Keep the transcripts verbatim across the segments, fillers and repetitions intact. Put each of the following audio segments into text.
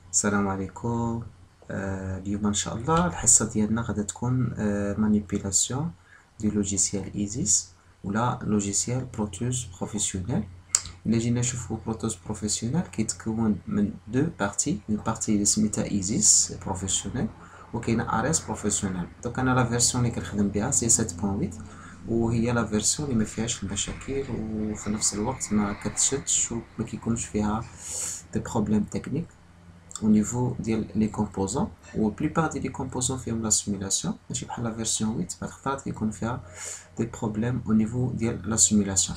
السلام عليكم. آه، اليوم ان شاء الله الحصه ديالنا غادا تكون مانيبيلاسيون دي لوجيسيال ايزيس ولا لوجيسيال بروتوز بروفيسيونيل. الا جينا نشوفو بروتوز بروفيسيونيل كيتكون من دو بارتي، اون بارتي اللي سميتها ايزيس بروفيسيونيل وكاينه اريس بروفيسيونيل. دوك انا لا فيرسيون اللي كنخدم بها سي سبعة فاصلة ثمانية، وهي لا فيرسيون اللي ما فيهاش المشاكل وفي نفس الوقت ما كتشدش وما كيكونش فيها دي بروبليم تكنيك au niveau ديال لي كومبوزون. و بليبار ديال لي كومبوزون فيهم لا سيمولاسيون، ماشي بحال لا فيرسيون ثمانية بعض الخطرات كيكون فيها دي بروبليم au niveau ديال لا سيمولاسيون.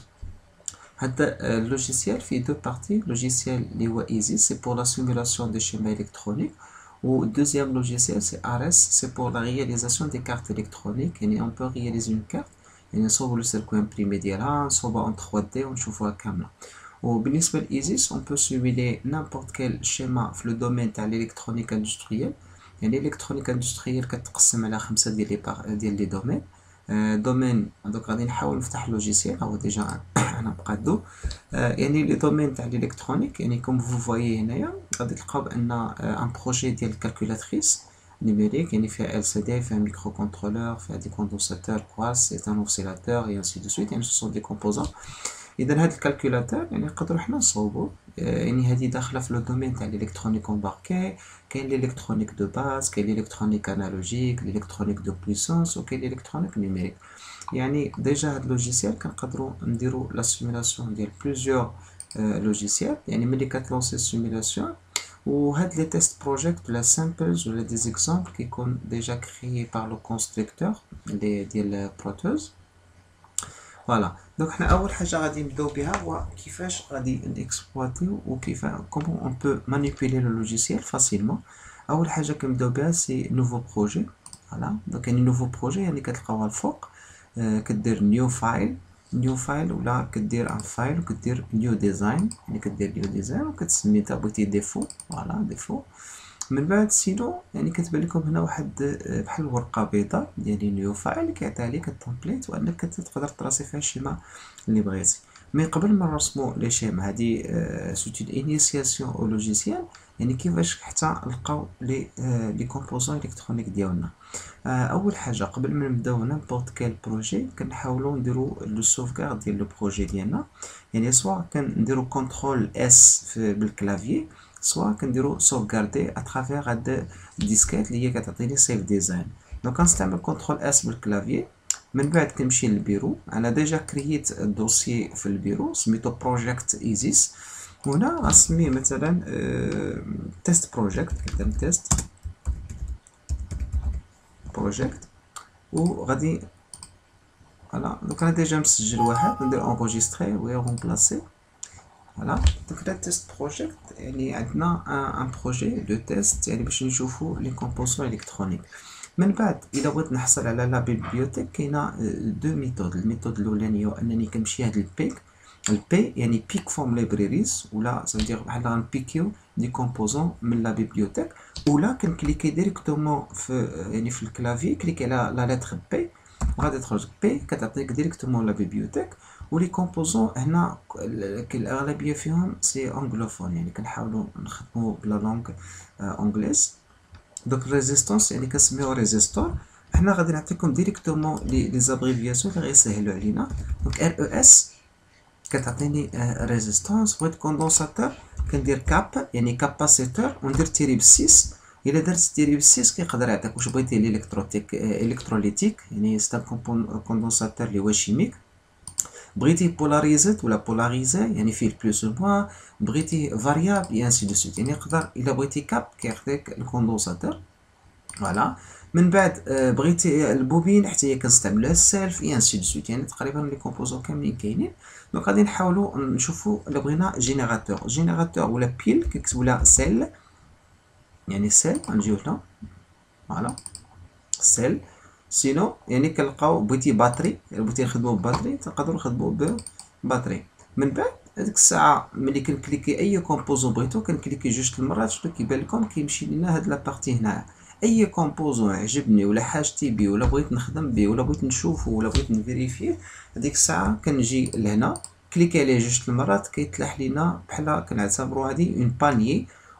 هذا اللوجيسيال فيه دو بارتي، لوجيسيال اللي هو ايزي سي بور لا سيمولاسيون دي شيما الكترونيك، و دوزيام لوجيسيال سي اريس سي بور لا رياليزاسيون دي كارت الكترونيك. يعني اون بو رياليزي اون كارت، يعني نصوبو لو سيركو امبريمي ديالها، نصوبها اون ثري دي ونشوفوها كامله. وبالنسبة لإيزيس on peut simuler n'importe quel schéma في لو دومين تاع الإلكترونيك اندستريال. يعني الإلكترونيك اندستريال كتقسم على خمسة ديال لي بار ديال لي دومين. دومين دوك غادي نحاول نفتح اللوجيسيال، هو ديجا انا مقادو. يعني لي دومين تاع الإلكترونيك، يعني كوم فو فوايي هنايا غادي تلقاو بأن ان بروجي ديال الكالكولاتريس نيميريك، يعني فيها ال سي دي، فيها ميكرو كونترولور، فيها دي كوندونساتور كواس، ايتان اوسيلاتور اي انسي دو سويت. يعني سو سون دي كومبوزون. اذا هاد الكالكولاتور يعني نقدروا حنا نصوبوا، يعني هذه داخله في لو دومين تاع الالكترونيك امباركي. كاين الالكترونيك دو باز، كاين الالكترونيك انالوجيك، الالكترونيك دو بويسونس، وكاين الالكترونيك نيميريك. يعني ديجا هاد اللوجيسيال كنقدروا نديروا لا سيمولاسيون ديال بليزيور لوجيسيال. يعني ملي كتلونسي السيمولاسيون وهاد لي تيست بروجيكت ولا سامبلز ولا دي زيكزامبل كيكون ديجا كريي بار لو كونستركتور ديال بروتوز. فوالا. دونك حنا اول حاجه غادي نبداو بها هو كيفاش غادي نكسبلواتيو وكيف كومون اون بو مانيبيلي لو لوجيسيال فاسيلمون. اول حاجه كنبداو بها سي نوفو بروجي. فوالا. دونك يعني نوفو بروجي يعني كتلقاوها الفوق، آه كدير نيو فايل، نيو فايل ولا كدير ان فايل وكدير نيو ديزاين، يعني كدير نيو ديزاين وكتسمي تا بغيتي ديفو. فوالا ديفو. من بعد سينو يعني كتبان لكم هنا واحد بحال ورقه بيضاء ديال نيو فايل كيعطيها لك التمبليت وانك تقدر تراسي فيها الشيما اللي بغيتي. مي قبل ما نرسمو لي شيما هادي سوتي انيسياسيون او لوجيسيال، يعني كيفاش حتى نلقاو لي لي كومبوزون الكترونيك ديالنا. اول حاجه قبل ما نبداو نيمبورط كيل بروجي كنحاولوا نديرو لو سوفغارد ديال لو بروجي ديالنا. يعني سوا كنديرو كونترول اس بالكلافيي، سوا كنديرو sauvegarder à travers هاد الديسكات اللي هي كتعطيني سيف ديزاين. دونك كنستعمل كنترول اس بالكلافيي. من بعد كنمشي للبيرو، انا ديجا كرييت دوسي في البيرو سميتو بروجيكت ايزيس. هنا غنسميه مثلا تيست بروجيكت، كندير تيست بروجيكت وغادي فوالا. دونك انا ديجا مسجل واحد، ندير انغوجيستري و رومبلاسي. فوالا. دونك هاد تيست بروجيكت يعني عندنا ان بروجي دو تيست، يعني باش نشوفو لي كومبوزون الكترونيك. من بعد الا بغيت نحصل على لا بيبليوتيك كاينه دو ميثود. الميثود الاولانيه هو انني كنمشي هاد البيك، البي يعني بيك فروم لايبريريز، ولا سافدير بحال غنبيكيو دي كومبوزون من لا بيبليوتيك، ولا كنكليكي ديريكتومون في يعني في الكلافي كليكي على لا لتر بي وغادي تخرج بي كتعطيك ديريكتومون لا بيبليوتيك. ولي كومبوزون هنا الاغلبيه فيهم سي انجلوفون، يعني كنحاولوا نخدموا بلا لونغ انجليز. دونك ريزيستونس يعني كنسميو ريزيستور. حنا غادي نعطيكم ديريكتومون لي لي زابريفياسيون اللي غيسهلوا علينا. دونك ار او اس كتعطيني ريزيستونس. بغيت كوندونساتور كندير كاب يعني كاباسيتور وندير تيري بسيس. الا درت تيري بسيس كيقدر يعطيك واش بغيتي الكتروتيك الكتروليتيك، يعني ستان كوندونساتور اللي هو شيميك. بغيتي بولاريزيت ولا بولاريزي يعني فيه البلوس والموان، بغيتي فاريابل اي انسي دو سويت. يعني يقدر الا بغيتي كاب كيعطيك الكوندونساتور. فوالا. من بعد بغيتي البوبين حتى هي كنستعملوها السلف اي انسي دو سويت، يعني تقريبا لي كومبوزون كاملين كاينين. دونك غادي نحاولوا نشوفوا الا بغينا جينيراتور جينيراتور ولا بيل كيكتبوا لها سيل، يعني سيل غنجيو هنا. فوالا سيل. سينو يعني كنلقاو بغيتي باتري، بغيتي نخدمو بباتري تنقدرو نخدمو بباتري. من بعد هاديك الساعه ملي كنكليكي اي كومبوزون بغيتو كنكليكي جوج المرات شنو كيبان لكم كيمشي لينا هاد لابارتي هنايا. اي كومبوزون عجبني ولا حاجتي بيه ولا بغيت نخدم بيه ولا بغيت نشوفو ولا بغيت نفيريفيه، هاديك الساعه كنجي لهنا كليكي عليه جوج المرات كيتلاح لينا بحال كنعتبرو هادي اون بانيي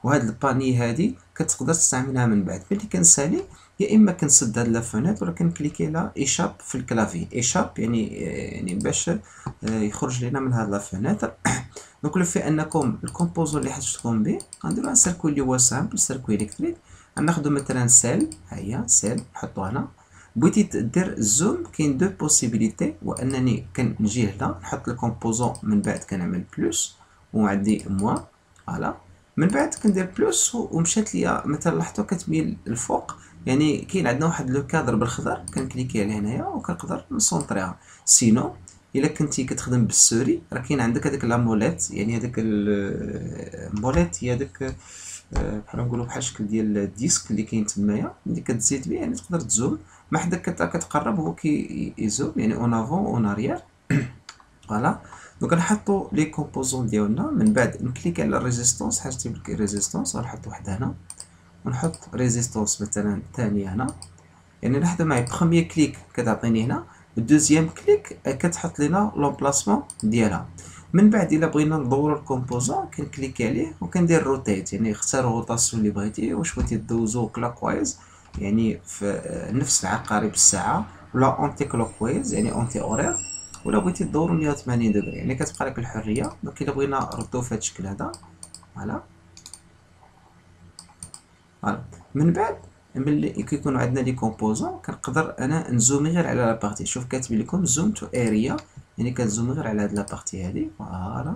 وهاد الباني هادي كتقدر تستعملها من بعد ملي كنسالي، يا اما كنسد هاد لا فونيتر ولا كنكليكي لا ايشاب في الكلافي. ايشاب يعني يعني باش يخرج لينا من هاد لا فونيتر. دونك لو في انكم الكومبوزون اللي حاجتكم به غنديرو ان سيركوي اللي هو سامبل، سيركوي الكتريك. غناخدو مثلا سيل، ها هي سيل نحطو هنا. بغيتي دير زوم كاين دو بوسيبيليتي، وانني كنجي هنا نحط الكومبوزون من بعد كنعمل بلس وعندي موان فوالا، من بعد كندير بلس ومشات ليا مثلا لاحظتوا كتميل الفوق، يعني كاين عندنا واحد لو كادر بالخضر كنكليكي عليه هنايا وكنقدر نسونطريها. سينو الا كنتي كتخدم بالسوري راه كاين عندك هذيك لا موليت، يعني هذيك الموليت هي داك بحال نقولوا بحال شكل ديال الديسك اللي كاين تمايا اللي كتزيد به، يعني تقدر تزوم ما حدا كتقرب هو كي يزوم، يعني اون افون اون اريير فوالا. دونك نحطو لي كومبوزون ديالنا، من بعد نكليك على الريزيستونس، حاجتي بالريزيستونس غنحط واحد هنا ونحط ريزيستونس مثلا ثانيه هنا، يعني لاحظوا معايا بخوميي كليك كتعطيني هنا، الدوزيام كليك كتحط لينا لومبلاسمون ديالها. من بعد الا بغينا ندورو الكومبوزون كنكليكي عليه وكندير روتيت، يعني اختار الروتاسيون اللي بغيتي، واش بغيتي دوزو كلاكوايز يعني في نفس العقارب الساعه، ولا اونتي كلوكوايز يعني اونتي اورير، ولا بغيتي دورو مية وثمانين دوغري، يعني كتبقى لك الحريه. دونك الا بغينا نردو في هذا الشكل هذا فوالا فوالا. من بعد ملي كيكونوا عندنا لي كومبوزون كنقدر انا نزومي غير على لا بارتي، شوف كاتب لكم زوم تو اريا، يعني كنزومي غير على هاد لا بارتي هادي فوالا.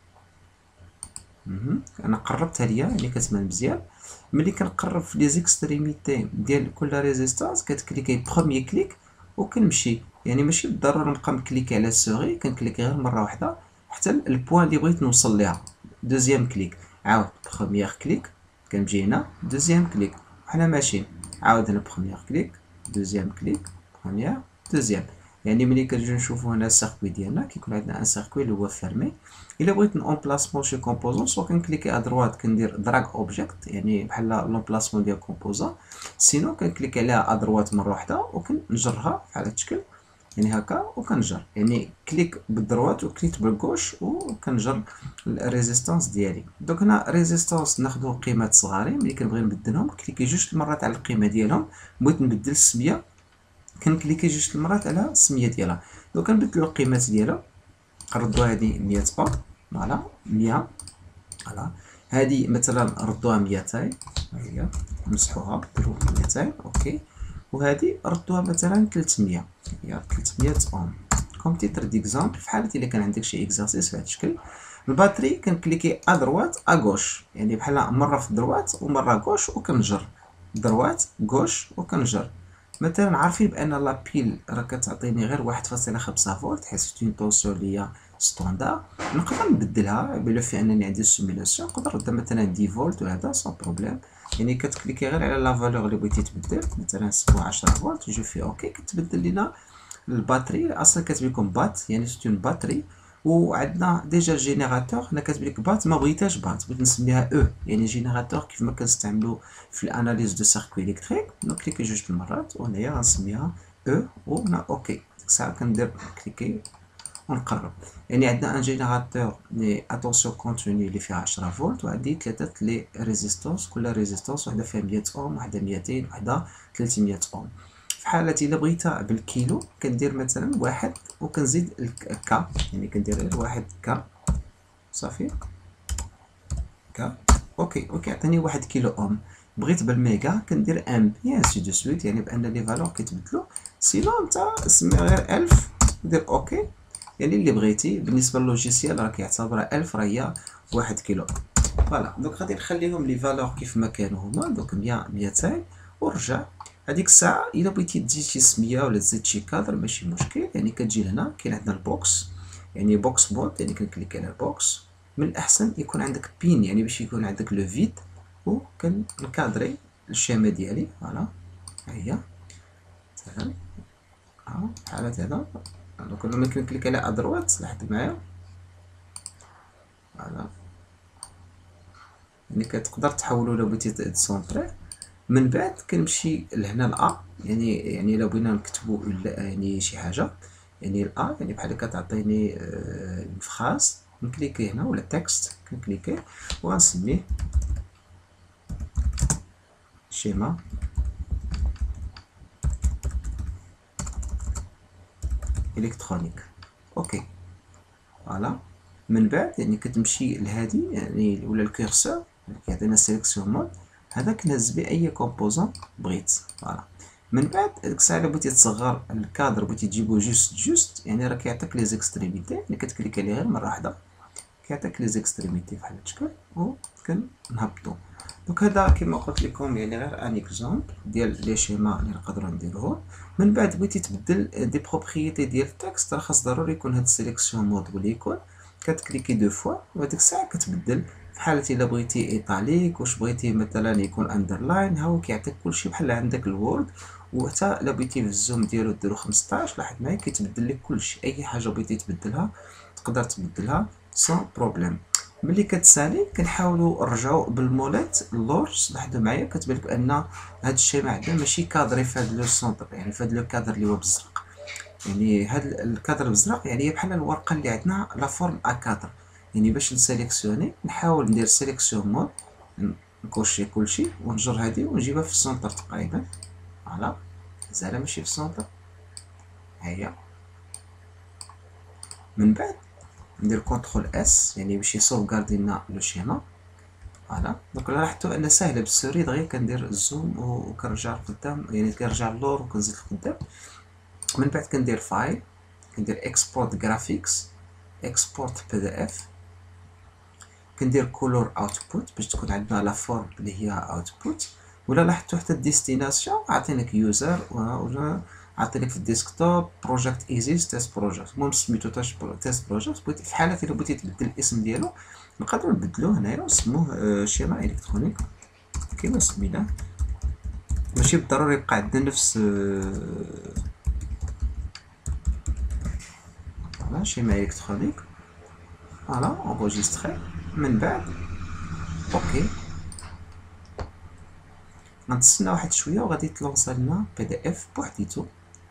انا قربتها ليا يعني كتبان مزيان. ملي كنقرب في لي زيكستريميتي ديال كل ريزيستانس كتكليكي بروميي كليك وكنمشي، يعني ماشي بالضروره نبقى مكليكي على السوغي، كنكليكي غير مره واحده حتى البوان اللي بغيت نوصل ليها. دوزيام كليك عاود بروميير كليك كنمشي هنا، دوزيام كليك وحنا ماشيين، عاود هنا بروميير كليك، دوزيام كليك، بروميير، دوزيام. يعني ملي كنجيو نشوفو هنا السيركوي ديالنا كيكون عندنا ان سيركوي اللي هو فيرمي. الا بغيت نومبلاسمون شي كومبوزون سوا كنكليكي ا دروات كندير دراغ اوبجيكت، يعني بحال لومبلاسمون ديال كومبوزون، سينو كنكليكي عليها ا دروات مره واحده وكنجرها بحال هاد الشكل، يعني هكا وكنجر، يعني كليك بالدروات وكليك بالكوش وكنجر الريزيستانس ديالي. دوك هنا ريزيستانس ناخدو قيمات صغارين، ملي كنبغي نبدلهم كليكي جوج المرات على القيمه ديالهم. بغيت نبدل السميه كنكليكي جوج المرات على السميه ديالها. دوك كنبدلو القيمات ديالها، نردوها هادي مية بار فوالا مية فوالا، هادي مثلا ردوها ميتين هي نمسحوها نديرو ميتين اوكي، وهادي ردوها مثلا تلتمية هي تلتمية اوم كوم تيتر ديكزامبل. في حالة الا كان عندك شي اكزرسيس في هاد الشكل. الباتري كنكليكي ا دروات ا غوش، يعني بحال مره في الدروات ومره غوش وكنجر، دروات غوش وكنجر. مثلا عارفين بان لا بيل راه كتعطيني غير واحد فاصلة خمسة فولت حيت سيت اون طونسيون اللي هي ستوندار، نقدر نبدلها بلو في انني عندي سيميلاسيون نقدر نردها مثلا عشرة فولت وهذا سون بروبليم، يعني كتكليكي غير على لا فالور اللي بغيتي تبدل، مثلا سبعة عشرة فولت جو في اوكي كتبدل لينا الباتري. اصلا كاتب لكم بات يعني سيت اون باتري، وعندنا ديجا الجينيراتور هنا كاتب لك بات، ما بغيتهاش بات بغيت نسميها او، يعني جينيراتور كيف ما كنستعملو في الاناليز دو سيركوي الكتريك. نكليكي جوج المرات وهنايا غنسميها او وهنا اوكي، ديك الساعه كندير كليكي ونقرب. يعني عندنا ان جينيراتور لي اتونسيون كونتينيو اللي فيها عشرة فولت، وعندي ثلاثه لي ريزيستونس، كل ريزيستونس وحده فيها مية اوم، وحده ميتين، وحده ثلاثمية اوم. في حالة الا بغيتها بالكيلو كندير مثلا واحد وكنزيد الكا، يعني كندير غير واحد كا صافي كا اوكي اوكي عطيني واحد كيلو اوم. بغيت بالميغا كندير ام يا سي دو سويت، يعني بان لي فالور كيتبدلو. سينو نتا سمي غير ألف ودير اوكي، يعني اللي بغيتي. بالنسبه للوجيسيال راه كيعتبرها ألف راه هي واحد كيلو. فوالا دونك غادي نخليهم لي فالور كيف ما كانوا هما، دونك مية ميتين ورجع. هذيك الساعه الا بغيتي تزيد شي سميه ولا تزيد شي كادر ماشي مشكل، يعني كتجي لهنا كاين عندنا البوكس، يعني بوكس مود، يعني كنكليك على البوكس. من الاحسن يكون عندك بين، يعني باش يكون عندك لو فيد، وكنكادري الشامه ديالي فوالا ها هي مثلا ها بحال هذا. دونك لما كنكليك على ادروات لاحظ معايا فوالا، يعني كتقدر تحولو لو بغيتي تسونطريه. من بعد كنمشي لهنا لا، يعني يعني الا بغينا نكتبو يعني شي حاجه، يعني لا يعني بحال كتعطيني الفخاص نكليكي هنا ولا تكست كنكليكي وغنسميه شيما الكترونيك. اوكي فوالا. من بعد يعني كتمشي لهادي يعني ولا الكورسور كيعطينا سيليكسيون مود، هذا كنهز به اي كومبوزون بغيت. فوالا. من بعد ديك الساعه الا بغيتي تصغر الكادر بغيتي تجيبو جوست جوست يعني راه كيعطيك لي زيكستريميتي، يعني كتكليك عليه غير مره واحده كيعطيك لي زيكستريميتي بحال هادشكل و كنهبطو. دونك هذا كيما قلت لكم يعني غير ان اكزومبل ديال لي شيما اللي نقدروا نديروه. من بعد بغيتي تبدل دي بروبريتي ديال التكست راه خاص ضروري يكون هاد السيليكسيون مود ولي يكون كتكليكي دو فوا وهاديك الساعه كتبدل. في حالة الا بغيتي ايطاليك واش بغيتي مثلا يكون اندرلاين ها هو كيعطيك كلشي بحال عندك الوورد. وحتى الا بغيتي في الزوم ديالو ديرو خمسطاش لاحظ معايا كيتبدل لك كلشي، اي حاجه بغيتي تبدلها تقدر تبدلها سون بروبليم. ملي كتسالي كنحاولوا نرجعوا بالمولات اللور. لاحظوا معايا كتبان لك ان هذا الشيء ما عندنا ماشي كادري في هذا لو سونتر، يعني في هذا لو كادر اللي هو بالزرق، يعني هذا الكادر بالزرق يعني هي بحال الورقه اللي عندنا لا فورم ا كادر. يعني باش نسيليكسيوني نحاول ندير سيليكسيون مود نكوشي كلشي ونجر هذه ونجيبها في السونتر تقريبا. فوالا زعما ماشي في السونتر هيا. من بعد ندير كونترول اس يعني باش يسوفغاردي لنا لو شيما. فوالا دونك لاحظتوا ان ساهله بالسوري دغيا كندير الزوم وكنرجع لقدام يعني كنرجع للور وكنزيد لقدام. من بعد كندير فايل كندير اكسبورت جرافيكس اكسبورت بي دي اف كندير كولور اوتبوت باش تكون عندنا لا فورم اللي هي اوتبوت. ولا لاحظتوا حتى الديستيناسيون عطيناك يوزر ولا عطيناك في الديسكتوب بروجيكت ايزيس تيست بروجيكت. المهم سميتو تيست بروجيكت. بغيتي في حالة الا بغيتي تبدل الاسم ديالو نقدروا نبدلوه هنايا ونسموه شيما الكترونيك كيما سميناه. ماشي بالضروري يبقى عندنا نفس فوالا شيما الكترونيك. فوالا انغوجيستري. من بعد اوكي غنتسنى واحد شويه وغادي تلونسا لنا بي دي اف بوحديتو.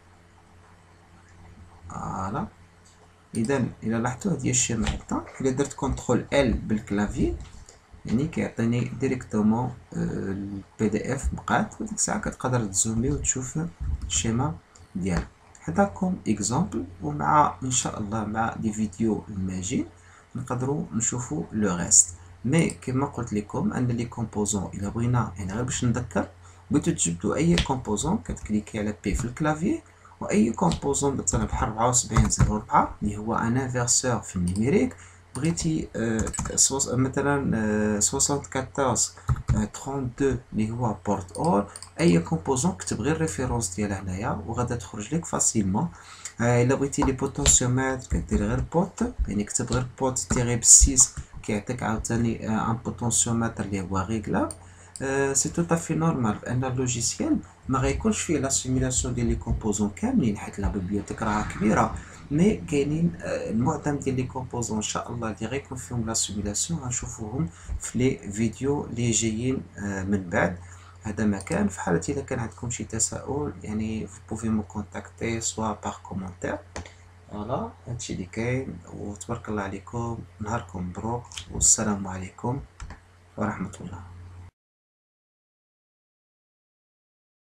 فوالا اذا الى لاحظتوا هذه الشيما هكذا الا درت كونترول ال بالكلافي يعني كيعطيني ديريكتومون البي دي اف بقات وديك الساعه كتقدر تزومي وتشوف الشيما ديالها. هذاكم اكزامبل ومع ان شاء الله مع دي فيديو الماجين نقدروا نشوفوا لو ريست. مي كما قلت لكم ان لي كومبوزون الا بغينا يعني غير باش نذكر بغيتو تجبدوا اي كومبوزون كتكليكي على بي في الكلافي واي كومبوزون مثلا بحال أربعة وسبعين صفر أربعة اللي هو ان انفرسور في النيميريك. بغيتي آه مثلا آه سوسانت كاتورز ترونت دو اللي هو بورت اور اي كومبوزون كتب غير ريفيرونس ديالها هنايا وغادا تخرج لك فاسيلمون. آه الا بغيتي لي بوتونسيومتر كدير غير بوت يعني كتب غير بوت تيري بسيس كيعطيك عاوتاني ان بوتونسيومتر اللي هو ريغلاب. سي تو طافي نورمال لان اللوجيسيال ما غيكونش فيه لا سيميلاسيون ديال لي كومبوزون كاملين حيت لا بيبليوتيك راها كبيره. مي كاينين المعظم ديال لي كومبوزون ان شاء الله اللي غيكون فيهم لا سيميلاسيون غنشوفوهم في لي فيديو اللي جايين من بعد. هذا مكان في حالة اذا كان عندكم شي تساؤل يعني vous pouvez me contacter soit par commentaire. فوالا هادشي اللي كاين وتبارك الله عليكم نهاركم مبروك والسلام عليكم ورحمة الله.